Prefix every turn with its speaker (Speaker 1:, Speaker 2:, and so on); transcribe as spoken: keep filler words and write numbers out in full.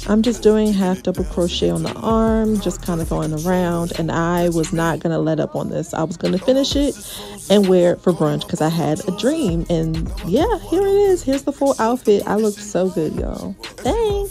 Speaker 1: I'm just doing half double crochet on the arm, just kind of going around, and I was not going to let up on this. I was going to finish it and wear it for brunch because I had a dream. And yeah, here it is. Here's the full outfit. I looked so good, y'all. Thanks.